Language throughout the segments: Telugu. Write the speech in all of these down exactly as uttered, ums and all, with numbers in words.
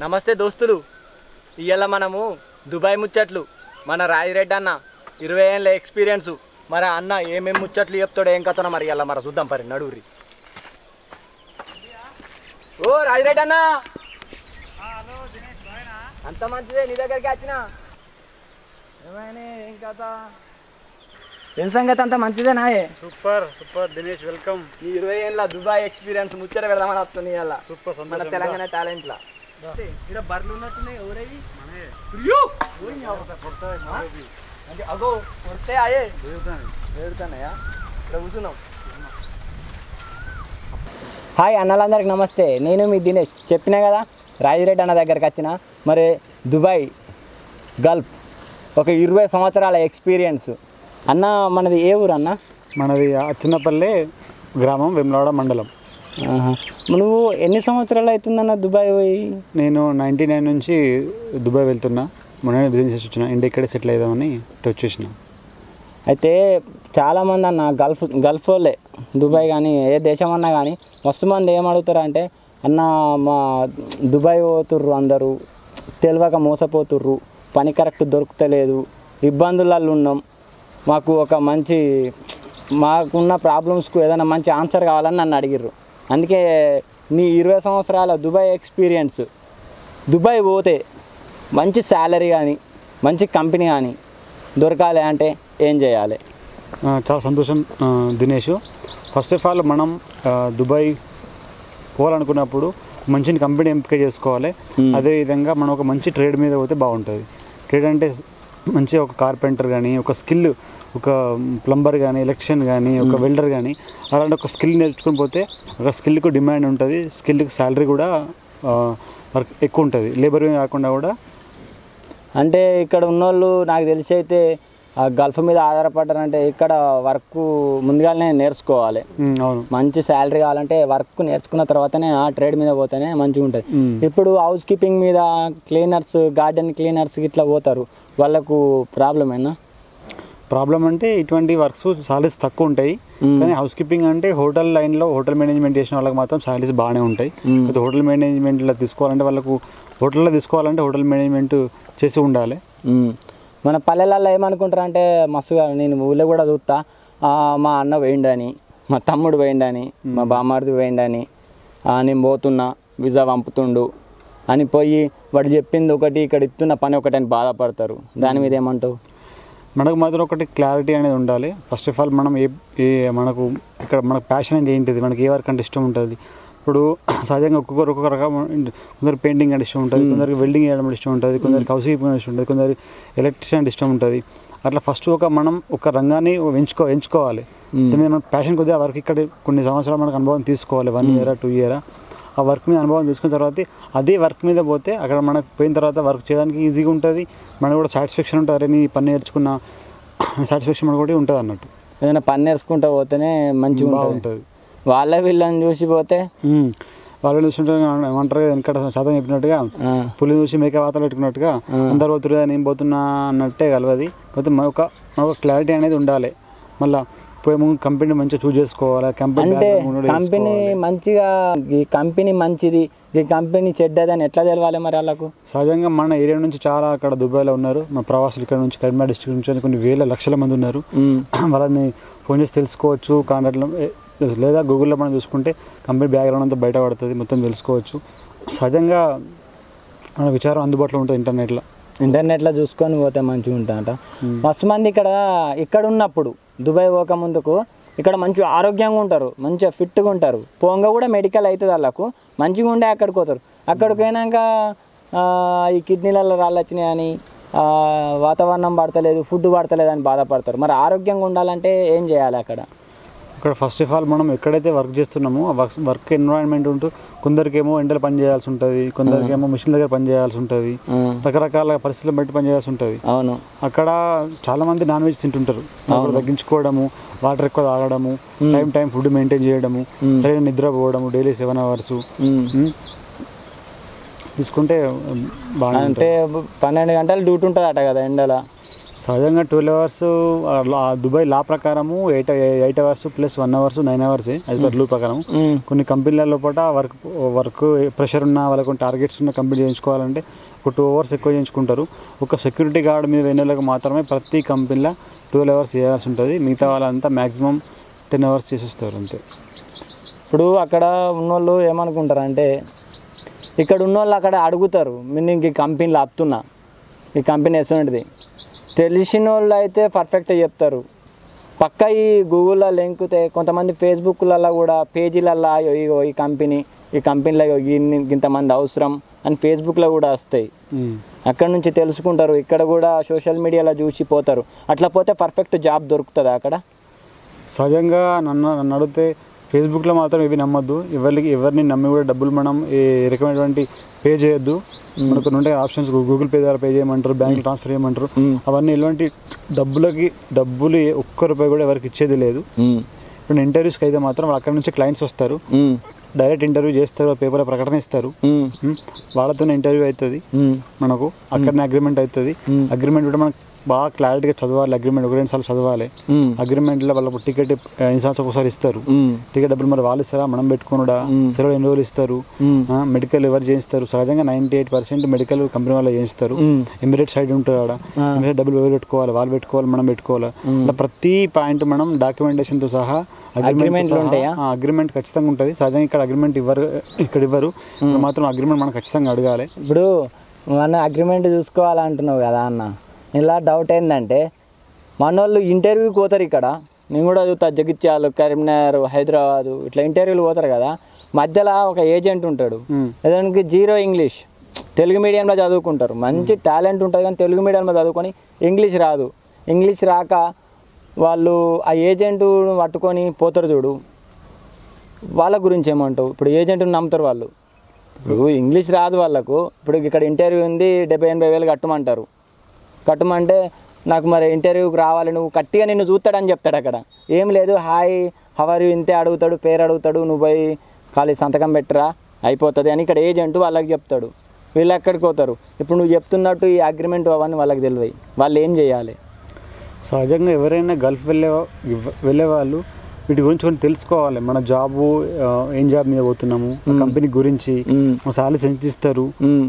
నమస్తే దోస్తులు. ఇవాళ మనము దుబాయ్ ముచ్చట్లు మన రాజిరెడ్డి అన్న ఇరవై ఏళ్ళ ఎక్స్పీరియన్స్ మన అన్న ఏమేమి ముచ్చట్లు చెప్తాడో ఏం కథనో మరి ఇలా మరి చూద్దాం పరి నడువురి. ఓ రాజిరెడ్డి అన్న, అంత మంచిదే నీ దగ్గరికి వచ్చిన. ఏమైనా ఏం కథ ఏం సంగతి? అంత మంచిదేనా? Super super Dinesh, welcome. ఈ ఇరవై ఏళ్ళ దుబాయ్ ఎక్స్పీరియన్స్ ముచ్చట పెడదామని వస్తుంది ఇవాళ. సూపర్ మన తెలంగాణ టాలెంట్లా ఇక్కడ బర్రెలు ఉన్నట్టున్నాయి. ఎవరేవి? అగో కొడితే అయ్యే వేడుతున్నాయా? ఇక్కడ కూర్చున్నాం. హాయ్ అన్నలందరికి నమస్తే. నేను మీ దినేష్. చెప్పినా కదా రాజిరెడ్డి అన్న దగ్గరికి వచ్చిన. మరి దుబాయ్ గల్ఫ్ ఒక ఇరవై సంవత్సరాల ఎక్స్పీరియన్స్. అన్న మనది ఏ ఊరు అన్న? మనది అచ్చినపల్లి గ్రామం, వెమ్లవాడ మండలం. నువ్వు ఎన్ని సంవత్సరాలు అవుతుందన్న దుబాయ్ పోయి? నేను నైంటీ నైన్ నుంచి దుబాయ్ వెళ్తున్నా. మొన్న బిజినెస్ చేసి వచ్చిన, ఇంటి ఇక్కడే సెటిల్ అవుదామని వచ్చేసిన. అయితే చాలామంది అన్న గల్ఫ్ గల్ఫ్ వాళ్ళే దుబాయ్ కానీ ఏ దేశం అన్నా కానీ మస్తు మంది ఏం అడుగుతారు అంటే, అన్న మా దుబాయ్ పోతుర్రు అందరూ తెలియక మోసపోతుర్రు, పని కరెక్ట్ దొరుకుతలేదు, ఇబ్బందులలో ఉన్నాం, మాకు ఒక మంచి మాకున్న ప్రాబ్లమ్స్కు ఏదైనా మంచి ఆన్సర్ కావాలని నన్ను అడిగిర్రు. అందుకే నీ ఇరవై సంవత్సరాల దుబాయ్ ఎక్స్పీరియన్స్, దుబాయ్ పోతే మంచి శాలరీ కానీ మంచి కంపెనీ కానీ దొరకాలి అంటే ఏం చేయాలి? చాలా సంతోషం దినేష్. ఫస్ట్ ఆఫ్ ఆల్ మనం దుబాయ్ పోవాలనుకున్నప్పుడు మంచి కంపెనీ ఎంపిక చేసుకోవాలి. అదేవిధంగా మనం ఒక మంచి ట్రేడ్ మీద పోతే బాగుంటుంది. ట్రేడ్ అంటే మంచి ఒక కార్పెంటర్ కానీ, ఒక స్కిల్, ఒక ప్లంబర్ కానీ, ఎలక్ట్రీషియన్ కానీ, ఒక వెల్డర్ కానీ అలాంటి ఒక స్కిల్ నేర్చుకుని పోతే ఒక స్కిల్కు డిమాండ్ ఉంటుంది. స్కిల్కి శాలరీ కూడా వర్క్ ఎక్కువ ఉంటుంది, లేబర్ కాకుండా కూడా. అంటే ఇక్కడ ఉన్నోళ్ళు నాకు తెలిసి అయితే గల్ఫ్ మీద ఆధారపడ్డారంటే ఇక్కడ వర్క్ ముందుగానే నేర్చుకోవాలి. అవును, మంచి శాలరీ కావాలంటే వర్క్ నేర్చుకున్న తర్వాతనే ఆ ట్రేడ్ మీద పోతేనే మంచిగా ఉంటుంది. ఇప్పుడు హౌస్ కీపింగ్ మీద క్లీనర్స్, గార్డెన్ క్లీనర్స్ ఇట్లా పోతారు, వాళ్ళకు ప్రాబ్లం ఏనా? ప్రాబ్లం అంటే ఇటువంటి వర్క్స్ సాలరీస్ తక్కువ ఉంటాయి. కానీ హౌస్ కీపింగ్ అంటే హోటల్ లైన్లో హోటల్ మేనేజ్మెంట్ చేసిన వాళ్ళకి మాత్రం సాలరీస్ బాగానే ఉంటాయి. అయితే హోటల్ మేనేజ్మెంట్లో తీసుకోవాలంటే వాళ్ళకు హోటల్లో తీసుకోవాలంటే హోటల్ మేనేజ్మెంట్ చేసి ఉండాలి. మన పల్లెలలో ఏమనుకుంటారు అంటే, మస్తుగా నేను ఊళ్ళో కూడా చూస్తా, మా అన్న వేయండని, మా తమ్ముడు వేయండని, మా బామ్మారిది వేయండని, నేను పోతున్నా వీసా పంపుతుండు అని పోయి వాడు చెప్పింది ఒకటి ఇక్కడ ఇస్తున్న పని ఒకటి అని బాధపడతారు. దాని మీద ఏమంటావు? మనకు మాత్రం ఒకటి క్లారిటీ అనేది ఉండాలి. ఫస్ట్ ఆఫ్ ఆల్ మనం ఏ ఏ మనకు ఇక్కడ మనకు ప్యాషన్ అంటే ఏంటిది, మనకి ఏ వర్క్ అంటే ఇష్టం ఉంటుంది. ఇప్పుడు సహజంగా ఒక్కొక్కరు ఒక్కొక్క రకం, కొందరు పెయింటింగ్ అంటే ఇష్టం ఉంటుంది, కొందరికి వెల్డింగ్ చేయడం ఇష్టం ఉంటుంది, కొందరికి హౌస్ కీపింగ్ ఇష్టం ఉంటుంది, కొందరికి ఎలక్ట్రీషియన్ అంటే ఇష్టం ఉంటుంది. అట్లా ఫస్ట్ ఒక మనం ఒక రంగాన్ని ఎంచుకో ఎంచుకోవాలి దాని మీద మన ప్యాషన్ కొద్దిగా ఆ వర్క్ ఇక్కడ కొన్ని సంవత్సరాలు మనకు అనుభవం తీసుకోవాలి. వన్ ఇయరా టూ ఇయరా ఆ వర్క్ మీద అనుభవం తీసుకున్న తర్వాత అదే వర్క్ మీద పోతే అక్కడ మనకు పోయిన తర్వాత వర్క్ చేయడానికి ఈజీగా ఉంటుంది. మనకు కూడా సాటిస్ఫాక్షన్ ఉంటుంది. అరే నీ పని నేర్చుకున్న సాటిస్ఫాక్షన్ మనకు కూడా ఉంటుంది అన్నట్టు. ఏదైనా పని నేర్చుకుంటూ పోతేనే మంచిగా బాగుంటుంది. వాళ్ళ వీళ్ళని చూసి పోతే వాళ్ళని చూస్తుంటే ఏమంటారు, వెనకట శాతం చెప్పినట్టుగా పులి చూసి మేక వాతలు పెట్టుకున్నట్టుగా అందరు పోతురు నేను పోతున్నా అన్నట్టే కలవది. పోతే ఒక ఒక క్లారిటీ అనేది ఉండాలి. మళ్ళీ పోయే ముందు కంపెనీ మంచిగా చూస్ చేసుకోవాలి. కంపెనీ అంటే కంపెనీ మంచిగా, ఈ కంపెనీ మంచిది, ఈ కంపెనీ చెడ్డదని ఎట్లా తెలవాలి మరి వాళ్ళకు? సహజంగా మన ఏరియా నుంచి చాలా అక్కడ దుబాయ్లో ఉన్నారు. మన ప్రవాసులు ఇక్కడ నుంచి కరీంనగర్ డిస్ట్రిక్ట్ నుంచి కొన్ని వేల లక్షల మంది ఉన్నారు. వాళ్ళని ఫోన్ చేసి తెలుసుకోవచ్చు. కాంటాక్ట్లో లేదా గూగుల్లో మనం చూసుకుంటే కంపెనీ బ్యాక్గ్రౌండ్ అంతా బయటపడుతుంది, మొత్తం తెలుసుకోవచ్చు. సహజంగా మన విచారం అందుబాటులో ఉంటుంది ఇంటర్నెట్లో. ఇంటర్నెట్లో చూసుకొని పోతే మంచిగా ఉంటాయంట. మస్తు మంది ఇక్కడ ఇక్కడ ఉన్నప్పుడు దుబాయ్ పోక ముందుకు ఇక్కడ మంచిగా ఆరోగ్యంగా ఉంటారు, మంచిగా ఫిట్గా ఉంటారు. పోంగా కూడా మెడికల్ అవుతుంది వాళ్ళకు, మంచిగా ఉండే అక్కడికి పోతారు. అక్కడికి పోయినాక ఈ కిడ్నీలలో రాళ్ళు వచ్చినాయని, వాతావరణం పడతలేదు, ఫుడ్ పడతలేదు అని బాధపడతారు. మరి ఆరోగ్యంగా ఉండాలంటే ఏం చేయాలి అక్కడ? ఇక్కడ ఫస్ట్ ఆఫ్ ఆల్ మనం ఎక్కడైతే వర్క్ చేస్తున్నామో ఆ వర్క్ వర్క్ ఎన్విరాన్మెంట్ ఉంటూ కొందరికేమో ఎండలు పని చేయాల్సి ఉంటుంది, కొందరికేమో మిషన్ దగ్గర పని చేయాల్సి ఉంటుంది, రకరకాల పరిస్థితులను బట్టి పని చేయాల్సి ఉంటుంది. అవును, అక్కడ చాలా మంది నాన్ వెజ్ తింటుంటారు. తగ్గించుకోవడము, వాటర్ ఎక్కువ తాగడము, టైం టైం ఫుడ్ మెయింటైన్ చేయడము, నిద్రపోవడము, డైలీ సెవెన్ అవర్స్ తీసుకుంటే బాగా. అంటే పన్నెండు గంటలు డ్యూటీ ఉంటుంది అట కదా ఎండల. సహజంగా ట్వెల్వ్ అవర్స్ దుబాయ్ లా ప్రకారము eight eight hours plus one hours nine hours అది పర్ రూల్ ప్రకారం. కొన్ని కంపెనీలలో పూట వర్క్ వర్క్ ప్రెషర్ ఉన్న వాళ్ళకు టార్గెట్స్ ఉన్న కంపెనీ చేయించుకోవాలంటే ఒక టూ అవర్స్ ఎక్కువ చేయించుకుంటారు. ఒక సెక్యూరిటీ గార్డ్ మీద వెన్నెలకు మాత్రమే ప్రతి కంపెనీలో ట్వెల్వ్ అవర్స్ చేయాల్సి ఉంటుంది. మిగతా వాళ్ళంతా మ్యాక్సిమం టెన్ అవర్స్ చేసేస్తారు అంతే. ఇప్పుడు అక్కడ ఉన్నోళ్ళు ఏమనుకుంటారు అంటే ఇక్కడ ఉన్నోళ్ళు అక్కడ అడుగుతారు, నేను ఇంక ఈ కంపెనీలో ఆపుతున్నా, ఈ కంపెనీ ఎటువంటిది, తెలిసిన వాళ్ళు అయితే పర్ఫెక్ట్గా చెప్తారు. పక్క ఈ గూగుల్లో లింకుతే కొంతమంది ఫేస్బుక్లలో కూడా పేజీలల్లో ఇగో ఈ కంపెనీ ఈ కంపెనీలో ఇన్ని ఇంతమంది అవసరం అని ఫేస్బుక్లో కూడా వస్తాయి. అక్కడ నుంచి తెలుసుకుంటారు, ఇక్కడ కూడా సోషల్ మీడియాలో చూసి పోతారు. అట్లా పోతే పర్ఫెక్ట్ జాబ్ దొరుకుతుంది అక్కడ. సహజంగా నన్ను నన్ను అడిగితే ఫేస్బుక్లో మాత్రం ఇవి నమ్మొద్దు. ఎవరికి ఎవరిని నమ్మి కూడా డబ్బులు మనం ఏ రకమైనటువంటి పే చేయొద్దు. మనకు ఉండే ఆప్షన్స్ గూగుల్ పే ద్వారా పే చేయమంటారు, బ్యాంక్ ట్రాన్స్ఫర్ చేయమంటారు. అవన్నీ ఎలాంటి డబ్బులకి డబ్బులు ఒక్క రూపాయి కూడా ఎవరికి ఇచ్చేది లేదు. ఇప్పుడు ఇంటర్వ్యూస్కి అయితే మాత్రం అక్కడ నుంచి క్లయింట్స్ వస్తారు, డైరెక్ట్ ఇంటర్వ్యూ చేస్తారు, పేపర్ ప్రకటన ఇస్తారు, వాళ్ళతోనే ఇంటర్వ్యూ అవుతుంది. మనకు అక్కడనే అగ్రిమెంట్ అవుతుంది. అగ్రిమెంట్ కూడా మనకు బాగా క్లారిటీగా చదవాలి. అగ్రిమెంట్ ఒక రెండు సార్లు చదవాలి. అగ్రిమెంట్లో వాళ్ళకు టికెట్ ఇన్సూరెన్స్ ఒకసారి ఇస్తారు. టికెట్ డబ్బులు మరి వాళ్ళు ఇస్తారా, మనం పెట్టుకున్నాడా, సెలవు ఎన్ని రోజులు ఇస్తారు, మెడికల్ ఎవరు చేయిస్తారు. సహజంగా ninety eight percent medical company వాళ్ళు చేయిస్తారు. ఎమిరేట్ సైడ్ ఉంటుంది ఆడ, ఎమిరేట్ డబ్బులు ఎవరు పెట్టుకోవాలి, వాళ్ళు పెట్టుకోవాలి, మనం పెట్టుకోవాలి. అట్లా ప్రతి పాయింట్ మనం డాక్యుమెంటేషన్తో సహా అగ్రిమెంట్ అగ్రిమెంట్ ఖచ్చితంగా ఉంటుంది. సహజంగా ఇక్కడ అగ్రిమెంట్ ఇవ్వరు, ఇక్కడ ఇవ్వరు. మాత్రం అగ్రిమెంట్ మనం ఖచ్చితంగా అడగాలి. ఇప్పుడు మన అగ్రిమెంట్ చూసుకోవాలంటున్నావు కదా అన్న, ఇలా డౌట్ ఏంటంటే మన వాళ్ళు ఇంటర్వ్యూకి పోతారు. ఇక్కడ నేను కూడా చూస్తా, జగిత్యాలు, కరీంనగర్, హైదరాబాదు ఇట్లా ఇంటర్వ్యూలు పోతారు కదా. మధ్యలో ఒక ఏజెంట్ ఉంటాడు, ఏజెంట్కి జీరో ఇంగ్లీష్, తెలుగు మీడియంలో చదువుకుంటారు. మంచి టాలెంట్ ఉంటుంది కానీ తెలుగు మీడియంలో చదువుకొని ఇంగ్లీష్ రాదు. ఇంగ్లీష్ రాక వాళ్ళు ఆ ఏజెంట్ పట్టుకొని పోతారు చూడు, వాళ్ళ గురించి ఏమంటావు? ఇప్పుడు ఏజెంట్ని నమ్ముతారు వాళ్ళు. ఇప్పుడు ఇంగ్లీష్ రాదు వాళ్ళకు. ఇప్పుడు ఇక్కడ ఇంటర్వ్యూ ఉంది, డెబ్బై ఎనభై వేలు కట్టమంటారు. కట్టమంటే నాకు మరి ఇంటర్వ్యూకి రావాలి, నువ్వు కట్టిగా నిన్ను చూస్తాడని చెప్తాడు. అక్కడ ఏం లేదు, హాయ్ హవర్ ఇంతే అడుగుతాడు, పేరు అడుగుతాడు, నువ్వు పోయి ఖాళీ సంతకం పెట్టరా అయిపోతుంది అని ఇక్కడ ఏజెంట్ వాళ్ళకి చెప్తాడు. వీళ్ళు ఎక్కడికి పోతారు? ఇప్పుడు నువ్వు చెప్తున్నట్టు ఈ అగ్రిమెంట్ అవన్నీ వాళ్ళకి తెలియదు. వాళ్ళు ఏం చేయాలి? సహజంగా ఎవరైనా గల్ఫ్ వెళ్ళే వెళ్ళే వాళ్ళు వీటి గురించి కొన్ని తెలుసుకోవాలి. మన జాబు ఏం జాబ్ మీద పోతున్నాము, కంపెనీ గురించి, మన సాలరీస్ ఎంత ఇస్తారు,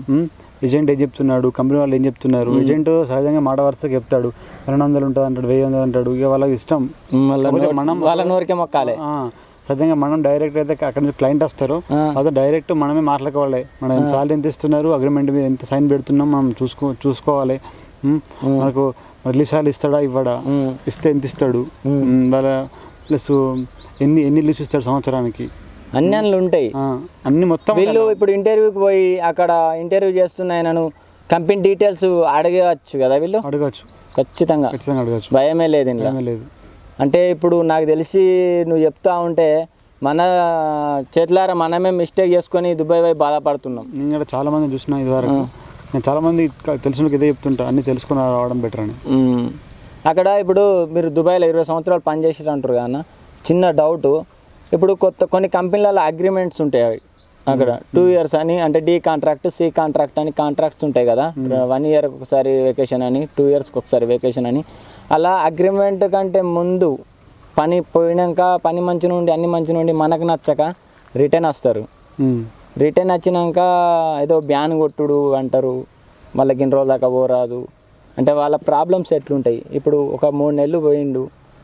ఏజెంట్ ఏం చెప్తున్నాడు, కంపెనీ వాళ్ళు ఏం చెప్తున్నారు. ఏజెంట్ సహజంగా మాట వరుసగా చెప్తాడు, రెండు వందలు ఉంటుంది అంటాడు, వెయ్యి వందలు అంటాడు. ఇక వాళ్ళకి ఇష్టం, మనం వాళ్ళ నోరికే మొక్కాలి. సహజంగా మనం డైరెక్ట్ అయితే అక్కడ నుంచి క్లయింట్ వస్తారు, అదే డైరెక్ట్ మనమే మాట్లాడుకోవాలి. మనం సాలరీ ఎంత ఇస్తున్నారు, అగ్రిమెంట్ మీద ఎంత సైన్ పెడుతున్నాం మనం చూసుకో చూసుకోవాలి మనకు రిలీజ్ సాలరీ ఇస్తాడా ఇవ్వడా, ఇస్తే ఎంత ఇస్తాడు, వాళ్ళ ప్లస్ ఎన్ని ఎన్ని లీవ్స్ ఇస్తాడు సంవత్సరానికి, అన్ని అన్నీ ఉంటాయి అన్ని మొత్తం. వీళ్ళు ఇప్పుడు ఇంటర్వ్యూకి పోయి అక్కడ ఇంటర్వ్యూ చేస్తున్నాయనను కంపెనీ డీటెయిల్స్ అడగవచ్చు కదా, వీళ్ళు అడగచ్చు, ఖచ్చితంగా ఖచ్చితంగా అడగచ్చు, భయమే లేదు ఇంట్లో లేదు. అంటే ఇప్పుడు నాకు తెలిసి నువ్వు చెప్తా ఉంటే మన చేతులారా మనమే మిస్టేక్ చేసుకొని దుబాయ్ పోయి బాధపడుతున్నాం. నేను కూడా చాలామంది చూసిన ఇదివరకు, నేను చాలామంది తెలిసిన ఇదే చెప్తుంటా, అన్నీ తెలుసుకుని రావడం బెటర్ అని. అక్కడ ఇప్పుడు మీరు దుబాయ్లో ఇరవై సంవత్సరాలు పనిచేసారు అంటారు కదా, చిన్న డౌటు. ఇప్పుడు కొత్త కొన్ని కంపెనీలలో అగ్రిమెంట్స్ ఉంటాయి అవి అక్కడ టూ ఇయర్స్ అని, అంటే డి కాంట్రాక్ట్, సి కాంట్రాక్ట్ అని కాంట్రాక్ట్స్ ఉంటాయి కదా. వన్ ఇయర్ ఒకసారి వెకేషన్ అని, టూ ఇయర్స్కి ఒకసారి వెకేషన్ అని. అలా అగ్రిమెంట్ కంటే ముందు పని పోయినాక పని మంచి నుండి అన్ని మంచి నుండి మనకు నచ్చక రిటర్న్ వస్తారు. రిటర్న్ వచ్చినాక ఏదో బ్యాన్ కొట్టుడు అంటారు, వాళ్ళకి ఇన్ని రోజులు దాకా పోరాదు. అంటే వాళ్ళ ప్రాబ్లమ్స్ ఎట్లుంటాయి? ఇప్పుడు ఒక మూడు నెలలు పోయిండు,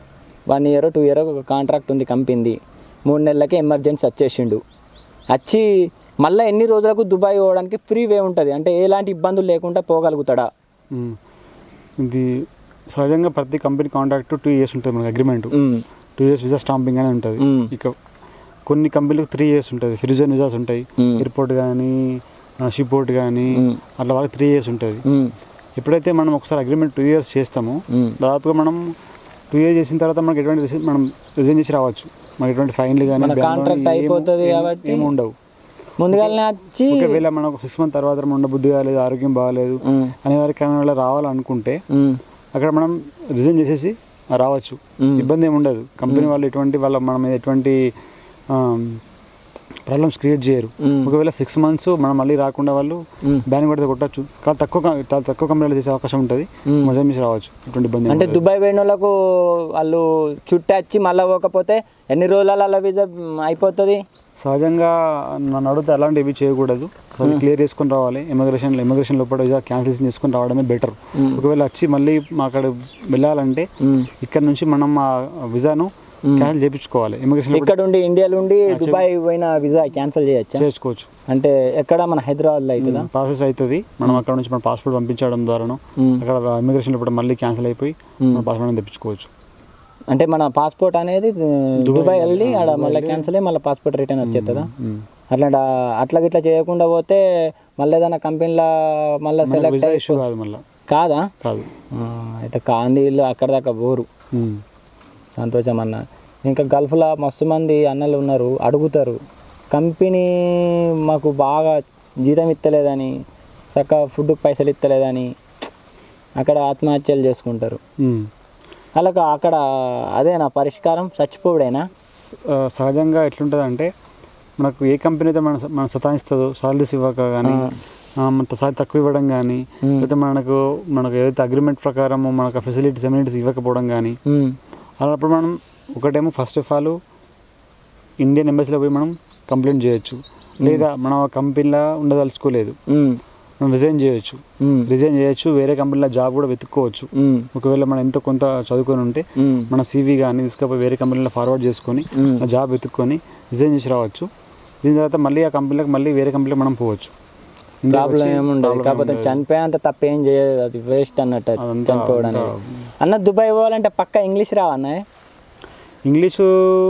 వన్ ఇయర్ టూ ఇయర్ ఒక కాంట్రాక్ట్ ఉంది కంపెనీ, మూడు నెలలకి ఎమర్జెన్సీ వచ్చేసిండు. వచ్చి మళ్ళీ ఎన్ని రోజులకు దుబాయ్ పోవడానికి ఫ్రీ వే ఉంటుంది, అంటే ఎలాంటి ఇబ్బందులు లేకుండా పోగలుగుతాడా? ఇది సహజంగా ప్రతి కంపెనీ కాంట్రాక్ట్ టూ ఇయర్స్ ఉంటుంది మనకి agreement. Two years visa stamping అని ఉంటుంది. ఇక కొన్ని కంపెనీలకు త్రీ ఇయర్స్ ఉంటుంది, ఫ్రిజన్ విజాస్ ఉంటాయి, ఎయిర్పోర్ట్ కానీ షిపోర్ట్ కానీ అట్లా వాళ్ళకి త్రీ ఇయర్స్ ఉంటుంది. ఎప్పుడైతే మనం ఒకసారి అగ్రిమెంట్ టూ ఇయర్స్ చేస్తామో దాదాపుగా మనం టూ ఇయర్స్ చేసిన తర్వాత మనకి ఎటువంటి మనం రిజైన్ చేసి రావచ్చు. మనకి ఎటువంటి ఫైన్లు కానీ కాంట్రాక్ట్ అయిపోతుంది కాబట్టి ఏమి ఉండవు. ముందుగానే వచ్చి ఒకవేళ మనకు సిక్స్ మంత్ తర్వాత మనం ఉండ బుద్ధి కాలేదు, ఆరోగ్యం బాగాలేదు అనే వారికి రావాలనుకుంటే అక్కడ మనం రిజైన్ చేసేసి రావచ్చు, ఇబ్బంది ఏమి ఉండదు. కంపెనీ వాళ్ళు ఎటువంటి వాళ్ళ మన మీద ఎటువంటి ప్రాబ్లమ్స్ క్రియేట్ చేయరు. ఒకవేళ సిక్స్ మంత్స్ మనం మళ్ళీ రాకుండా వాళ్ళు బ్యాన్ కొడితే కొట్టచ్చు. కానీ తక్కువ చాలా తక్కువ కంపెనీలో చేసే అవకాశం ఉంటుంది. మొదటి నుంచి రావచ్చు, ఇటువంటి ఇబ్బంది. అంటే దుబాయ్ పోయిన వాళ్ళకు వాళ్ళు చుట్టచ్చి మళ్ళీ పోకపోతే ఎన్ని రోజుల వీసా అయిపోతుంది? సహజంగా నన్ను అడిగితే అలాంటివి చేయకూడదు. అది క్లియర్ చేసుకొని రావాలి. ఇమిగ్రేషన్ ఇమిగ్రేషన్ లోపల వీసా క్యాన్సిల్ చేసుకొని రావడమే బెటర్. ఒకవేళ వచ్చి మళ్ళీ మా అక్కడ వెళ్ళాలంటే ఇక్కడ నుంచి మనం ఆ వీసాను క్యాన్సిల్ చేయించుకోవాలి. ఇమిగ్రేషన్ ఇక్కడ ఉండి ఇండియాలో ఉండి దుబాయ్ పోయిన వీసా క్యాన్సిల్ చేయొచ్చు చేసుకోవచ్చు. అంటే ఎక్కడ మన హైదరాబాద్లో అవుతుందా? ప్రాసెస్ అవుతుంది. మనం అక్కడ నుంచి మన పాస్పోర్ట్ పంపించడం ద్వారాను అక్కడ ఇమిగ్రేషన్ లోపల మళ్ళీ క్యాన్సిల్ అయిపోయి మన పాస్పోర్ట్ తెప్పించుకోవచ్చు. అంటే మన పాస్పోర్ట్ అనేది దుబాయ్ వెళ్ళి ఆడ మళ్ళీ క్యాన్సిల్ అయ్యి మళ్ళీ పాస్పోర్ట్ రిటర్న్ వచ్చేస్తుందా? అట్లా అట్లా ఇట్లా చేయకుండా పోతే మళ్ళీ ఏదైనా కంపెనీలో మళ్ళీ సెలెక్ట్ ఇష్యూ కాదు మళ్ళీ కాదా? కాదు. అయితే కాంది వీళ్ళు అక్కడ దాకా పోరు. సంతోషం అన్న. ఇంకా గల్ఫ్లో మస్తు మంది అన్నలు ఉన్నారు, అడుగుతారు కంపెనీ మాకు బాగా జీతం ఇస్తలేదని, చక్కగా ఫుడ్కి పైసలు ఇస్తలేదని అక్కడ ఆత్మహత్యలు చేసుకుంటారు. అలాగ అక్కడ అదేనా పరిష్కారం? చచ్చిపోవడేనా? సహజంగా ఎట్లుంటుంది అంటే మనకు ఏ కంపెనీ అయితే మన మన సతాయిస్తుందో సాలరీస్ ఇవ్వక కానీ సాలరీ తక్కువ ఇవ్వడం కానీ లేకపోతే మనకు మనకు ఏదైతే అగ్రిమెంట్ ప్రకారం మనకు ఫెసిలిటీస్ ఎమ్యూనిటీస్ ఇవ్వకపోవడం కానీ అలాంటప్పుడు మనం ఒకటేమో ఫస్ట్ ఆఫ్ ఆల్ ఇండియన్ ఎంబసీలో పోయి మనం కంప్లైంట్ చేయొచ్చు. లేదా మనం ఆ కంపెనీలో ఉండదలుచుకోలేదు మనం రిజైన్ చేయొచ్చు. రిజైన్ చేయొచ్చు వేరే కంపెనీలో జాబ్ కూడా వెతుక్కోవచ్చు. ఒకవేళ మనం ఎంతో కొంత చదువుకొని ఉంటే మన సీవీ కానీ తీసుకపోయి వేరే కంపెనీలో ఫార్వర్డ్ చేసుకొని ఆ జాబ్ వెతుక్కొని రిజైన్ చేసి రావచ్చు. దీని తర్వాత మళ్ళీ ఆ కంపెనీలకు మళ్ళీ వేరే కంపెనీలో మనం పోవచ్చు. ప్రాబ్లం ఏముండదు. కాకపోతే చనిపోయేంత తప్ప ఏం చేయదు, అది వేస్ట్ అన్నట్టు చనిపోవడానికి. అన్న దుబాయ్ పోవాలంటే పక్కా ఇంగ్లీష్ రావన్నా? ఇంగ్లీషు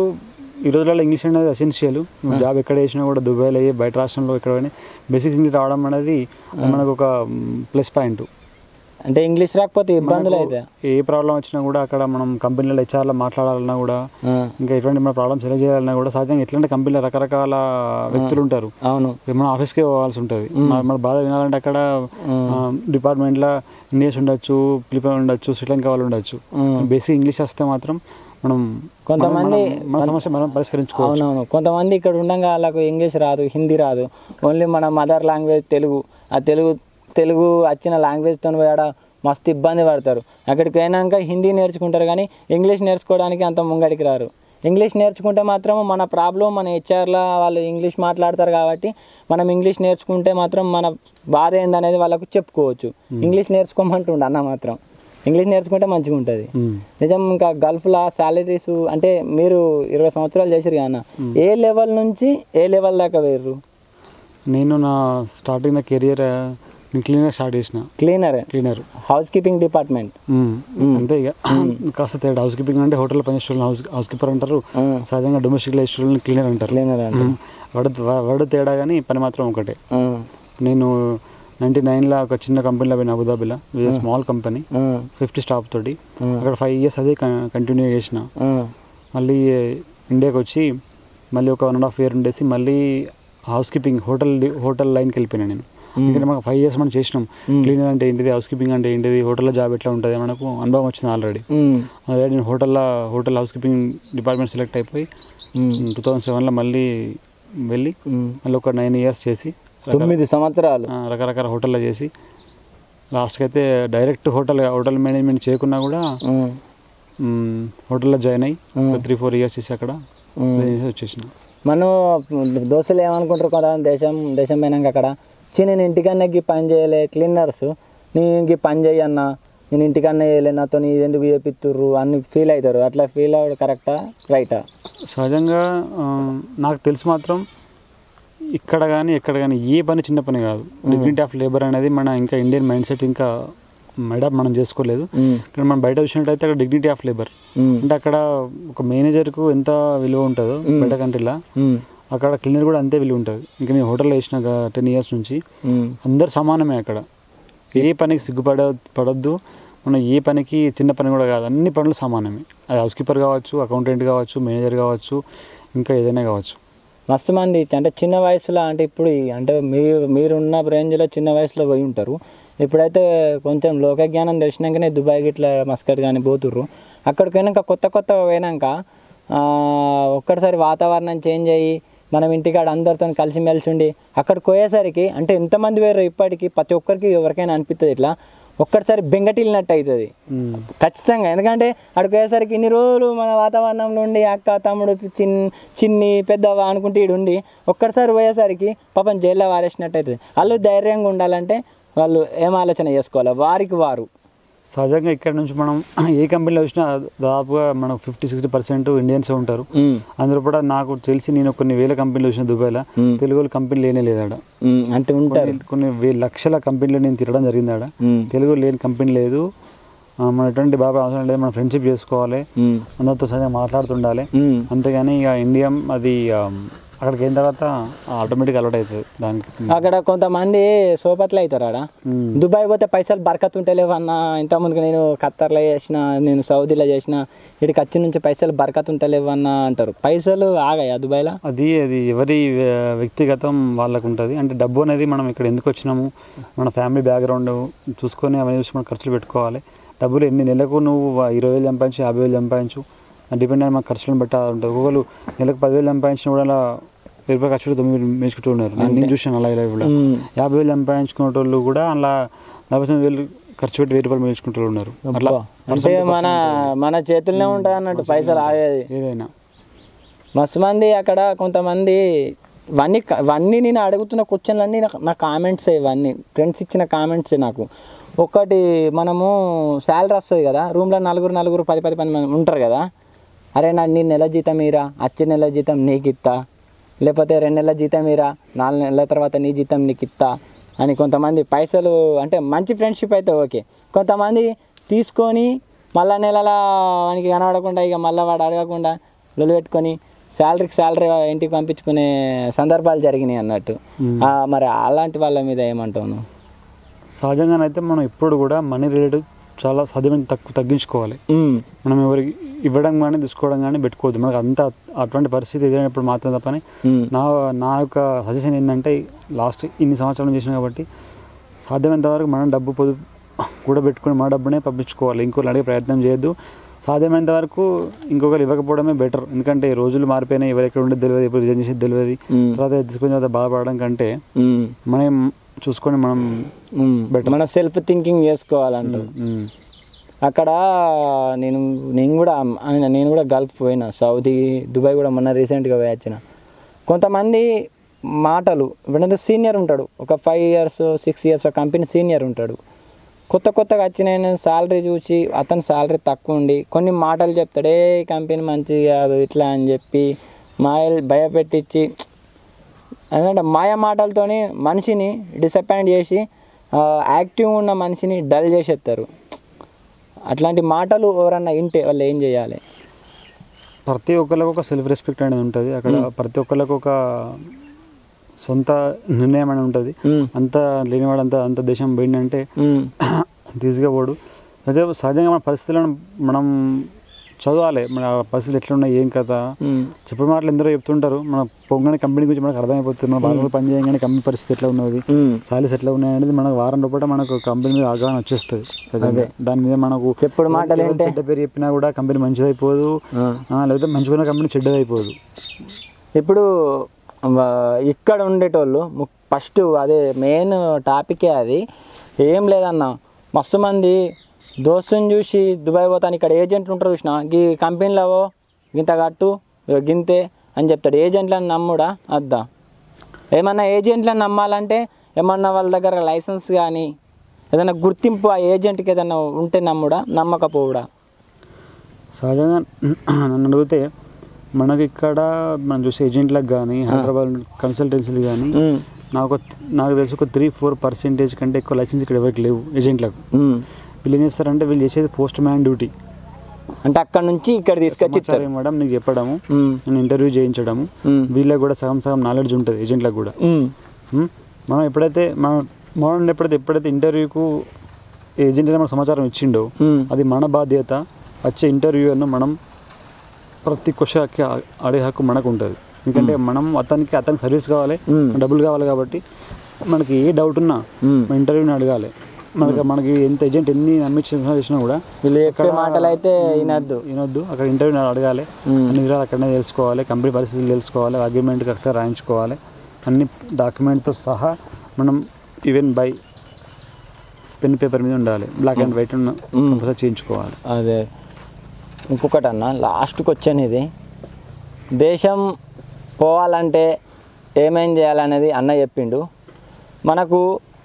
ఈ రోజులలో ఇంగ్లీష్ అనేది ఎసెన్షియల్. జాబ్ ఎక్కడ చేసినా కూడా దుబాయ్లో అయ్యి బయట రాష్ట్రంలో ఎక్కడ బేసిక్ ఇంగ్లీష్ రావడం అనేది మనకు ఒక ప్లస్ పాయింట్. అంటే ఇంగ్లీష్ రాకపోతే ఇబ్బందులు అయితే ఏ ప్రాబ్లం వచ్చినా కూడా అక్కడ మనం కంపెనీలో హెచ్ఆర్లో మాట్లాడాలన్నా కూడా ఇంకా ఎటువంటి మన ప్రాబ్లమ్స్ ఎలా చేయాలన్నా కూడా సహజంగా ఎట్లాంటి కంపెనీలో రకరకాల వ్యక్తులు ఉంటారు. అవును, మన ఆఫీస్కే పోవాల్సి ఉంటుంది. మన బాధ వినాలంటే అక్కడ డిపార్ట్మెంట్లో ఇండియన్స్ ఉండొచ్చు, ఫిలిపైన్ ఉండొచ్చు, శ్రీలంక వాళ్ళు ఉండొచ్చు. బేసిక్ ఇంగ్లీష్ వస్తే మాత్రం మనం కొంతమంది మన సమస్య మనం పరిష్కరించుకోవచ్చు. అవునవును, కొంతమంది ఇక్కడ ఉండగా వాళ్ళకు ఇంగ్లీష్ రాదు, హిందీ రాదు, ఓన్లీ మన మదర్ లాంగ్వేజ్ తెలుగు. ఆ తెలుగు తెలుగు వచ్చిన లాంగ్వేజ్తో పోయాడ మస్తు ఇబ్బంది పడతారు. అక్కడికి పోయినాక హిందీ నేర్చుకుంటారు కానీ ఇంగ్లీష్ నేర్చుకోవడానికి అంత ముంగడికి రారు. ఇంగ్లీష్ నేర్చుకుంటే మాత్రం మన ప్రాబ్లం మన హెచ్ఆర్లో వాళ్ళు ఇంగ్లీష్ మాట్లాడతారు కాబట్టి మనం ఇంగ్లీష్ నేర్చుకుంటే మాత్రం మన బాధ ఏందనేది వాళ్ళకు చెప్పుకోవచ్చు. ఇంగ్లీష్ నేర్చుకోమంటుండ అన్న మాత్రం ఇంగ్లీష్ నేర్చుకుంటే మంచిగా ఉంటుంది. నిజం. ఇంకా గల్ఫ్లో సాలరీస్ అంటే మీరు ఇరవై సంవత్సరాలు చేసారు కదా అన్న, ఏ లెవెల్ నుంచి ఏ లెవెల్ దాకా వేరు? నేను నా స్టార్టింగ్ నా కెరియర్ క్లీనర్ స్టార్ట్ చేసిన. Cleaner cleaner housekeeping department అంతే. ఇక కాస్త తేడా. హౌస్ కీపింగ్ అంటే హోటల్ పనిచేసే హౌస్ హౌస్ కీపర్ అంటారు, సహజంగా డొమెస్టిక్ వేసే క్లీనర్ అంటారు. క్లీనర్ అంటే వడ వడ తేడా కానీ పని మాత్రం ఒకటే. నేను నైన్టీ నైన్లో ఒక చిన్న కంపెనీలో పోయిన అబుదాబిలో, స్మాల్ కంపెనీ, ఫిఫ్టీ స్టాఫ్ తోటి. అక్కడ ఫైవ్ ఇయర్స్ అదే కంటిన్యూ చేసిన. మళ్ళీ ఇండియాకి వచ్చి మళ్ళీ ఒక వన్ అండ్ హాఫ్ ఇయర్ ఉండేసి మళ్ళీ హౌస్ కీపింగ్ హోటల్ హోటల్ లైన్కి వెళ్ళిపోయినా నేను. ఎందుకంటే మాకు ఫైవ్ ఇయర్స్ మనం చేసినాం. క్లీనర్ అంటే ఏంటిది, హౌస్ కీపింగ్ అంటే ఏంటిది, హోటల్లో జాబ్ ఎట్లా ఉంటుంది మనకు అనుభవం వచ్చింది ఆల్రెడీ. అదే నేను హోటల్లో hotel housekeeping department select అయిపోయి టూ థౌజండ్ సెవెన్లో మళ్ళీ వెళ్ళి మళ్ళీ ఒక నైన్ ఇయర్స్ చేసి తొమ్మిది సంవత్సరాలు రకరకాల హోటల్లో చేసి లాస్ట్కి అయితే డైరెక్ట్ హోటల్ హోటల్ మేనేజ్మెంట్ చేయకున్నా కూడా హోటల్లో జాయిన్ అయ్యి త్రీ ఫోర్ ఇయర్స్ చేసి అక్కడ వచ్చేసిన. మనం దోస్తులు ఏమనుకుంటారు కదా, దేశం దేశం పోయినాక అక్కడ చి నేను ఇంటికన్నా గీ పని చేయలే క్లీనర్స్, నేను గీ పని చేయన్నా, నేను ఇంటికన్నా చేయలే, నాతో ఎందుకు చేపిస్తుర్రు అని ఫీల్ అవుతారు. అట్లా ఫీల్ అవ్వడం కరెక్టా రైటా? సహజంగా నాకు తెలిసి మాత్రం ఇక్కడ కానీ ఎక్కడ కానీ ఏ పని చిన్న పని కాదు. డిగ్నిటీ ఆఫ్ లేబర్ అనేది మన ఇంకా ఇండియన్ మైండ్ సెట్ ఇంకా మేడప్ మనం చేసుకోలేదు. ఇక్కడ మనం బయట చూసినట్టయితే అక్కడ డిగ్నిటీ ఆఫ్ లేబర్ అంటే అక్కడ ఒక మేనేజర్కు ఎంత విలువ ఉంటుందో బయట కంట్రీలో అక్కడ క్లీనర్ కూడా అంతే విలువ ఉంటుంది. ఇంకా నేను హోటల్లో వేసిన టెన్ ఇయర్స్ నుంచి అందరు సమానమే. అక్కడ ఏ పనికి సిగ్గుపడ పడద్దు మనం, ఏ పనికి చిన్న పని కూడా కాదు, అన్ని పనులు సమానమే. అది హౌస్ కీపర్ కావచ్చు, అకౌంటెంట్ కావచ్చు, మేనేజర్ కావచ్చు, ఇంకా ఏదైనా కావచ్చు. మస్తు మంది అంటే చిన్న వయసులో అంటే ఇప్పుడు అంటే మీరు మీరున్న రేంజ్లో చిన్న వయసులో పోయి ఉంటారు. ఇప్పుడైతే కొంచెం లోక జ్ఞానం తెలిసినాకనే దుబాయ్ గిట్లా మస్కట్ కానీ పోతుర్రు. అక్కడికి పోయినాక కొత్త కొత్త పోయినాక ఒక్కసారి వాతావరణం చేంజ్ అయ్యి మనం ఇంటికాడ అందరితో కలిసిమెలిసి ఉండి అక్కడికి పోయేసరికి అంటే ఎంతమంది వేరు ఇప్పటికీ ప్రతి ఒక్కరికి ఎవరికైనా అనిపిస్తుంది ఇట్లా ఒక్కసారి బెంగటిల్లినట్టు అవుతుంది ఖచ్చితంగా. ఎందుకంటే అక్కడికి పోయేసరికి ఇన్ని రోజులు మన వాతావరణంలో ఉండి అక్క తమ్ముడు చిన్ చిన్ని పెద్దవా అనుకుంటే ఈడు ఉండి ఒక్కసారి పోయేసరికి పాపం జైల్లో వారేసినట్టు అవుతుంది. వాళ్ళు ధైర్యంగా ఉండాలంటే వాళ్ళు ఏం ఆలోచన చేసుకోవాలి వారికి వారు. సహజంగా ఇక్కడ నుంచి మనం ఏ కంపెనీలో వచ్చినా దాదాపుగా మనం ఫిఫ్టీ సిక్స్టీ పర్సెంట్ ఇండియన్సే ఉంటారు. అందులో కూడా నాకు తెలిసి నేను కొన్ని వేల కంపెనీలు వచ్చిన దుబాయ్లో తెలుగు కంపెనీ లేనే లేదు ఆడ. అంటే ఉంటారు కొన్ని వేల లక్షల కంపెనీలు నేను తిరగడం జరిగింది ఆడ. తెలుగు లేని కంపెనీ లేదు. మన ఎటువంటి బాబా అవసరం లేదు, మనం ఫ్రెండ్షిప్ చేసుకోవాలి, అందరితో సరిగ్గా మాట్లాడుతుండాలి. అంతేగాని ఇక ఇండియా అది అక్కడికి అయిన తర్వాత ఆటోమేటిక్ అలవాటు అవుతుంది దానికి. అక్కడ కొంతమంది సోపత్లు అవుతారు ఆడ. దుబాయ్ పోతే పైసలు బరకత్ ఉంటలేవు అన్న, ఇంతకుముందుకు నేను ఖత్తర్లో చేసిన, నేను సౌదీలో చేసిన, ఇక్కడికి వచ్చి నుంచి పైసలు బరకత్ ఉంటలేవు అన్న అంటారు. పైసలు ఆగాయా దుబాయ్లో? అది అది ఎవరి వ్యక్తిగతం వాళ్ళకు ఉంటుంది. అంటే డబ్బు అనేది మనం ఇక్కడ ఎందుకు వచ్చినాము, మన ఫ్యామిలీ బ్యాక్గ్రౌండ్ చూసుకొని అవన్నీ చూసి మనం ఖర్చులు పెట్టుకోవాలి. డబ్బులు ఎన్ని నెలకు నువ్వు ఇరవై వేలు సంపాదించు, యాభై వేలు సంపాదించు, డిపెండ్ అయిన మన ఖర్చులను బట్టి ఉంటుంది. ఒక్కొక్కరు నెలకు పదివేలు సంపాదించిన కూడా అలా వెయ్యి రూపాయలు ఖర్చు తొమ్మిది వేలు మేచుకుంటూ ఉన్నారు. నేను చూసాను అలా ఇలా కూడా యాభై వేలు సంపాదించుకునే వాళ్ళు కూడా అలా నలభై తొమ్మిది వేలు ఖర్చు పెట్టి వెయ్యి రూపాయలు మేచుకుంటూ ఉన్నారు. అట్లా అంటే మన మన చేతుల్లోనే ఉంటుంది అన్నట్టు పైసలు ఆగేది ఏదైనా. మస్తు మంది అక్కడ కొంతమంది ఇవన్నీ ఇవన్నీ నేను అడుగుతున్న క్వశ్చన్లు అన్నీ నాకు నా కామెంట్స్ ఇవన్నీ ఫ్రెండ్స్ ఇచ్చిన కామెంట్స్. నాకు ఒకటి మనము శాలరీ వస్తుంది కదా, రూమ్లో నలుగురు నలుగురు పది పది పది మంది ఉంటారు కదా, అరే నా నీ నెల జీతం మీరా, వచ్చే నెల జీతం నీకు ఇస్తా, లేకపోతే రెండు నెలల జీతం మీరా, నాలుగు నెలల తర్వాత నీ జీతం నీకు ఇస్తా అని కొంతమంది పైసలు అంటే మంచి ఫ్రెండ్షిప్ అయితే ఓకే. కొంతమంది తీసుకొని మళ్ళా నెలల వానికి కనబడకుండా ఇక మళ్ళీ వాడు అడగకుండా లొల్లి పెట్టుకొని శాలరీకి శాలరీ ఇంటికి పంపించుకునే సందర్భాలు జరిగినాయి అన్నట్టు. మరి అలాంటి వాళ్ళ మీద ఏమంటావు? సహజంగానైతే మనం ఎప్పుడు కూడా మనీ రిలేటెడ్ చాలా సాధ్యమైన తక్కువ తగ్గించుకోవాలి. మనం ఎవరికి ఇవ్వడం కానీ తీసుకోవడం కానీ పెట్టుకోవద్దు. మనకు అంత అటువంటి పరిస్థితి ఎదురైనప్పుడు మాత్రం తప్పని నా నా యొక్క సజెషన్ ఏంటంటే, లాస్ట్ ఇన్ని సంవత్సరాలు చేసినా కాబట్టి సాధ్యమైనంత వరకు మనం డబ్బు పొదుపు కూడా పెట్టుకుని మన డబ్బునే పంపించుకోవాలి. ఇంకోళ్ళు అడిగే ప్రయత్నం చేయొద్దు. సాధ్యమైనంత వరకు ఇంకొకరు ఇవ్వకపోవడమే బెటర్. ఎందుకంటే రోజులు మారిపోయినాయి, ఎవరు ఎక్కడ ఉండేది తెలియదు, ఎప్పుడు రిజైన్ చేసేది తెలియదు. తర్వాత తీసుకుని తర్వాత బాధపడడం కంటే మనం చూసుకొని మనం బెటర్ మన సెల్ఫ్ థింకింగ్ చేసుకోవాలంటారు. అక్కడ నేను నేను కూడా నేను కూడా గల్ఫ్ పోయినా, సౌదీ దుబాయ్ కూడా మొన్న రీసెంట్గా పోయి వచ్చిన. కొంతమంది మాటలు ఇప్పుడు సీనియర్ ఉంటాడు, ఒక five years six years company senior ఉంటాడు. కొత్త కొత్తగా వచ్చిన శాలరీ చూసి అతను శాలరీ తక్కువ ఉండి కొన్ని మాటలు చెప్తాడే, కంపెనీ మంచిది కాదు ఇట్లా అని చెప్పి మాయలు భయపెట్టించి ఎందుకంటే మాయ మాటలతోని మనిషిని డిసప్పాయింట్ చేసి యాక్టివ్ ఉన్న మనిషిని డల్ చేసేస్తారు. అట్లాంటి మాటలు ఎవరన్నా వింటే వాళ్ళు ఏం చేయాలి? ప్రతి ఒక్కరికి ఒక సెల్ఫ్ రెస్పెక్ట్ అనేది ఉంటుంది. అక్కడ ప్రతి ఒక్కరికి ఒక సొంత నిర్ణయం అనేది ఉంటుంది. అంత లేనివాడు అంత అంత దేశం పోయిందంటే తీసుకుపోడు. అదే సహజంగా మన పరిస్థితులను మనం చదవాలి. మన పరిస్థితులు ఎట్లా ఉన్నాయి, ఏం కదా చెప్పే మాటలు ఎందరో చెప్తుంటారు. మన పొంగని కంపెనీ గురించి మనకు అర్థమైపోతుంది. మన బాగా పని చేయగానే కంపెనీ పరిస్థితి ఎట్లా ఉన్నది, సాలరీస్ ఎట్లా ఉన్నాయి అనేది మనకు వారం లోపల మనకు కంపెనీ మీద అవగాహన వచ్చేస్తుంది. అదే దాని మీద మనకు చెప్పుడు మాటలు చెడ్డ పేరు చెప్పినా కూడా కంపెనీ మంచిదైపోదు, లేకపోతే మంచిగా కంపెనీ చెడ్డదైపోదు. ఇప్పుడు ఇక్కడ ఉండేటోళ్ళు ఫస్ట్ అదే మెయిన్ టాపికే అది. ఏం లేదన్న మస్తు మంది దోస్తుని చూసి దుబాయ్ పోతాను, ఇక్కడ ఏజెంట్లు ఉంటారు చూసిన, ఈ కంపెనీలో గింత కట్టు గింతే అని చెప్తాడు. ఏజెంట్లను నమ్ముడా అద్దా? ఏమన్నా ఏజెంట్లను నమ్మాలంటే ఏమన్నా వాళ్ళ దగ్గర లైసెన్స్ కానీ ఏదైనా గుర్తింపు ఆ ఏజెంట్కి ఏదైనా ఉంటే నమ్ముడా, నమ్మకపోవుడా? సహజంగా నన్ను అడిగితే మనకి ఇక్కడ మనం చూసే ఏజెంట్లకు కానీ హైదరాబాద్ కన్సల్టెన్సీలు కానీ నాకు నాకు తెలిసి ఒక త్రీ ఫోర్ పర్సెంటేజ్ కంటే ఎక్కువ లైసెన్స్ ఇక్కడ ఎవరికి లేవు ఏజెంట్లకు. వీళ్ళు ఏం చేస్తారంటే వీళ్ళు చేసేది పోస్ట్ మ్యాన్ డ్యూటీ. అంటే అక్కడ నుంచి ఇక్కడ తీసుకొచ్చి మేడం నీకు చెప్పడము, నేను ఇంటర్వ్యూ చేయించడము, వీళ్ళకి కూడా సగం సగం నాలెడ్జ్ ఉంటుంది ఏజెంట్లకు కూడా. మనం ఎప్పుడైతే మనం మనం ఎప్పుడైతే ఎప్పుడైతే ఇంటర్వ్యూకు ఏజెంట్ మనకు సమాచారం ఇచ్చిండో అది మన బాధ్యత. వచ్చే ఇంటర్వ్యూను మనం ప్రతి క్వశ్చన్కి అడిగే హక్కు మనకు ఉంటుంది. ఎందుకంటే మనం అతనికి అతనికి సర్వీస్ కావాలి, డబ్బులు కావాలి కాబట్టి మనకి ఏ డౌట్ ఉన్నా మన ఇంటర్వ్యూని అడగాలి. మనకి మనకి ఎంత ఏజెంట్ ఎన్ని నమ్మించిన చేసినా కూడా వీళ్ళు చెప్పే మాటలు అయితే వినొద్దు వినొద్దు అక్కడ ఇంటర్వ్యూ అడగాలి అన్ని వివరాలు అక్కడనే తెలుసుకోవాలి కంపెనీ పరిస్థితులు తెలుసుకోవాలి అగ్రిమెంట్ కరెక్ట్గా రాయించుకోవాలి అన్ని డాక్యుమెంట్తో సహా మనం ఈవెన్ బై పెన్ పేపర్ మీద ఉండాలి బ్లాక్ అండ్ వైట్ కంపల్సరీ చేయించుకోవాలి. అదే ఇంకొకటి అన్న లాస్ట్కి వచ్చాను ఇది దేశం పోవాలంటే ఏమేం చేయాలనేది అన్న చెప్పిండు. మనకు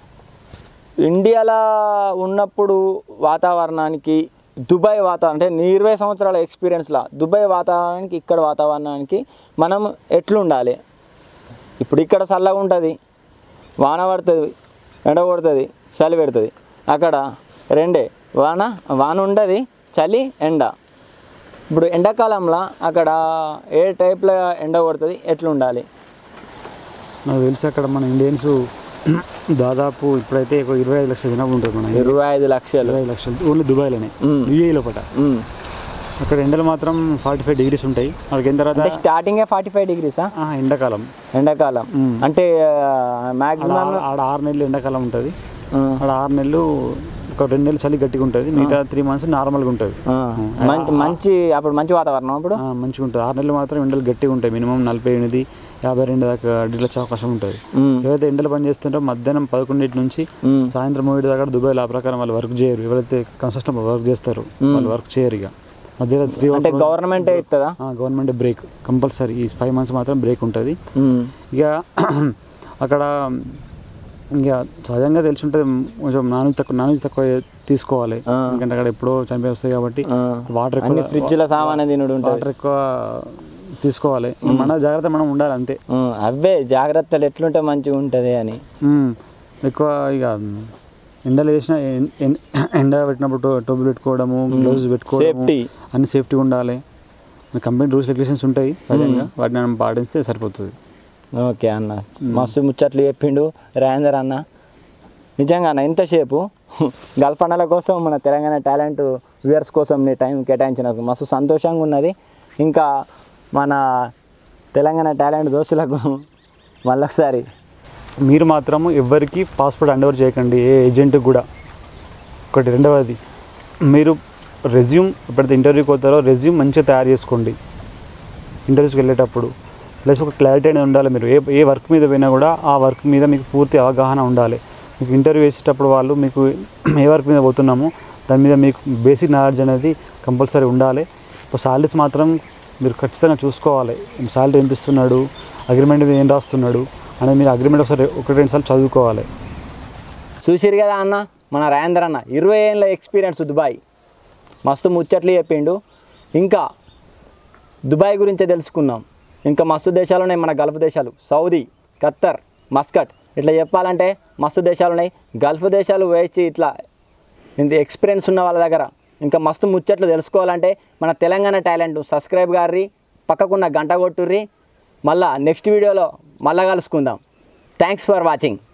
ఇండియాలో ఉన్నప్పుడు వాతావరణానికి దుబాయ్ వాతావరణం అంటే ఇరవై సంవత్సరాల ఎక్స్పీరియన్స్లో దుబాయ్ వాతావరణానికి ఇక్కడ వాతావరణానికి మనం ఎట్లుండాలి. ఇప్పుడు ఇక్కడ చల్లగా ఉంటుంది, వాన పడుతుంది, ఎండ కొడుతుంది, చలి పెడుతుంది. అక్కడ రెండే వాన వాన ఉండదు, చలి ఎండ. ఇప్పుడు ఎండాకాలంలో అక్కడ ఏ టైప్లో ఎండ కొడుతుంది, ఎట్లుండాలి. నాకు తెలిసి అక్కడ మన ఇండియన్స్ దాదాపు ఇప్పుడైతే ఒక ఇరవై ఐదు లక్షల జనాభా ఉంటుంది. మన ఇరవై ఐదు లక్షలు ఇరవై ఐదు లక్షలు ఓన్లీ దుబాయ్లోనే యూఏఈ లోపల. అక్కడ ఎండలు మాత్రం ఫార్టీ ఫైవ్ డిగ్రీస్ ఉంటాయి. అక్కడికి అయిన తర్వాత స్టార్టింగే ఫార్టీ ఫైవ్ డిగ్రీసా ఎండాకాలం ఎండాకాలం అంటే మ్యాక్సిమం ఆడ ఆరు నెలలు ఎండాకాలం ఉంటుంది. ఆడ ఆరు నెలలు ఒక రెండు నెలలు చలి గట్టిగా ఉంటుంది, మిగతా త్రీ మంత్స్ నార్మల్గా ఉంటుంది. మంచి అప్పుడు మంచి వాతావరణం అప్పుడు మంచిగా ఉంటుంది. ఆరు నెలలు మాత్రం ఎండలు గట్టిగా ఉంటాయి. మినిమం నలభై ఎనిమిది యాభై రెండు దాకా డిగ్రీలు వచ్చే అవకాశం ఉంటుంది. ఎవరైతే ఎండలు పని చేస్తుంటారో మధ్యాహ్నం పదకొండింటి నుంచి సాయంత్రం మూడు దాకా దుబాయ్లో ఆ ప్రకారం వాళ్ళు వర్క్ చేయరు. ఎవరైతే కన్స్ట్రక్షన్ వర్క్ చేస్తారో వాళ్ళు వర్క్ చేయరు. ఇక మధ్యలో త్రీ అంటే గవర్నమెంటే ఇస్తుందా? గవర్నమెంట్ బ్రేక్ కంపల్సరీ ఈ ఫైవ్ మంత్స్ మాత్రం బ్రేక్ ఉంటుంది. ఇక అక్కడ ఇంకా సహజంగా తెలిసి ఉంటుంది కొంచెం నాన్ వెజ్ తక్కువ నాన్ వెజ్ తక్కువ తీసుకోవాలి. ఎందుకంటే అక్కడ ఎప్పుడో చనిపోయి వస్తాయి కాబట్టి వాటర్ ఎక్కువ ఫ్రిడ్జ్లో సామాన్ తినడు వాటర్ ఎక్కువ తీసుకోవాలి. మన జాగ్రత్త మనం ఉండాలి అంతే. అవే జాగ్రత్తలు ఎట్లుంటే మంచిగా ఉంటుంది అని ఎక్కువ ఇక ఎండలు వేసిన ఎండ పెట్టినప్పుడు టోబుల్ పెట్టుకోవడము, గ్లౌజ్ పెట్టుకోవడము అన్ని సేఫ్టీగా ఉండాలి. కంపెనీ రూల్స్ రెగ్యులేషన్స్ ఉంటాయి సహజంగా, వాటిని మనం పాటిస్తే సరిపోతుంది. ఓకే అన్న, మస్తు ముచ్చట్లు చెప్పిండు రాజేందర్ అన్న. నిజంగా అన్న ఇంతసేపు గల్పన్నల కోసం మన తెలంగాణ టాలెంట్ వ్యూవర్స్ కోసం నీ టైం కేటాయించినందుకు మస్తు సంతోషంగా ఉన్నది. ఇంకా మన తెలంగాణ టాలెంట్ దోస్తులకు మళ్ళొకసారి మీరు మాత్రము ఎవరికి పాస్పోర్ట్ హ్యాండ్ ఓవర్ చేయకండి, ఏ ఏజెంట్కి కూడా. ఒకటి రెండవది, మీరు రెజ్యూమ్ ఎప్పుడైతే ఇంటర్వ్యూకి పోతారో రెజ్యూమ్ మంచిగా తయారు చేసుకోండి ఇంటర్వ్యూస్కి వెళ్ళేటప్పుడు. ప్లస్ ఒక క్లారిటీ అనేది ఉండాలి. మీరు ఏ ఏ వర్క్ మీద పోయినా కూడా ఆ వర్క్ మీద మీకు పూర్తి అవగాహన ఉండాలి. మీకు ఇంటర్వ్యూ వేసేటప్పుడు వాళ్ళు మీకు ఏ వర్క్ మీద పోతున్నామో దాని మీద మీకు బేసిక్ నాలెడ్జ్ అనేది కంపల్సరీ ఉండాలి. ఇప్పుడు సాలరీస్ మాత్రం మీరు ఖచ్చితంగా చూసుకోవాలి. సాలరీ ఎంత ఇస్తున్నాడు, అగ్రిమెంట్ మీద ఏం రాస్తున్నాడు అనేది మీరు అగ్రిమెంట్ ఒకసారి ఒకటి రెండు సార్లు చదువుకోవాలి. చూసిరు కదా అన్న మన రాజేందర్ అన్న ఇరవై ఏళ్ళ ఎక్స్పీరియన్స్ దుబాయ్, మస్తు ముచ్చట్లు చెప్పిండు. ఇంకా దుబాయ్ గురించే తెలుసుకున్నాం. ఇంకా మస్తు దేశాలు ఉన్నాయి మన గల్ఫ్ దేశాలు, సౌదీ, ఖత్తర్, మస్కట్, ఇట్లా చెప్పాలంటే మస్తు దేశాలు ఉన్నాయి. గల్ఫ్ దేశాలు వేచి ఇట్లా ఇంత ఎక్స్పీరియన్స్ ఉన్న వాళ్ళ దగ్గర ఇంకా మస్తు ముచ్చట్లు తెలుసుకోవాలంటే మన తెలంగాణ టాలెంట్ సబ్స్క్రైబ్ గారి పక్కకున్న గంట కొట్టుర్రి. మళ్ళా నెక్స్ట్ వీడియోలో మళ్ళా కలుసుకుందాం. Thanks for watching.